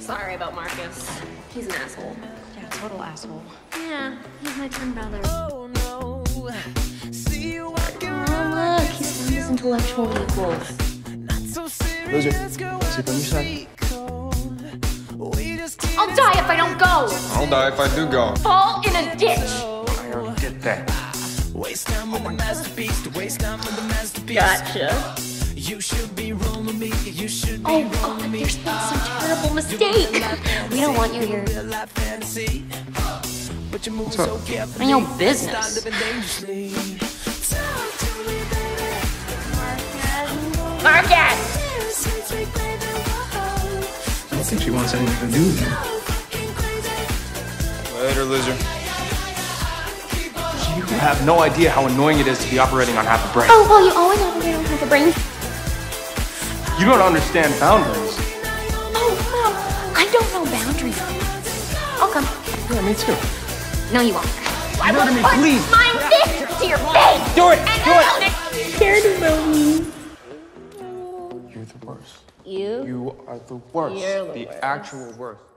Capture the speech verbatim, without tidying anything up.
Sorry about Marcus. He's an asshole. Yeah, total asshole. Yeah, he's my twin brother. Oh no. See you walking Oh, look, he's found his intellectual equals. Loser, sleep on your side. I'll die if I don't go! I'll die if I do go. Fall in a ditch! I already did that. Waste time with the masterpiece, to waste time with the masterpiece. Gotcha. You should be rolling me, you should be Oh god, there's been some terrible mistake! We don't want you here. What's up? Mind your business. Marcus! I don't think she wants anything to do with you. Later, loser. You have no idea how annoying it is to be operating on half a brain. Oh, well, you always operate on half a brain. You don't understand boundaries. Oh, Mom, I don't know boundaries. I'll come. Yeah, me too. No, you won't. I No, will to me, put please. my fist to your face! Do it! And Do I'm it! not scared about me. You're the worst. You? You are the worst. You're the the worst. actual worst.